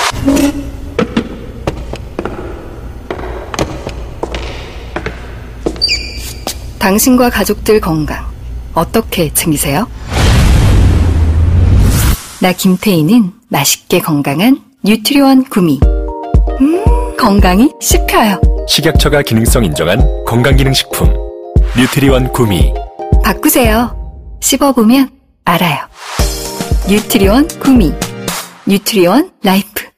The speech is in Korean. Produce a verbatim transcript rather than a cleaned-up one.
당신과 가족들 건강 어떻게 챙기세요? 나 김태희는 맛있게 건강한 뉴트리원 구미. 음, 건강이 씹혀요. 식약처가 기능성 인정한 건강기능식품 뉴트리원 구미. 바꾸세요. 씹어보면 알아요. 뉴트리원 구미. 뉴트리원 라이프.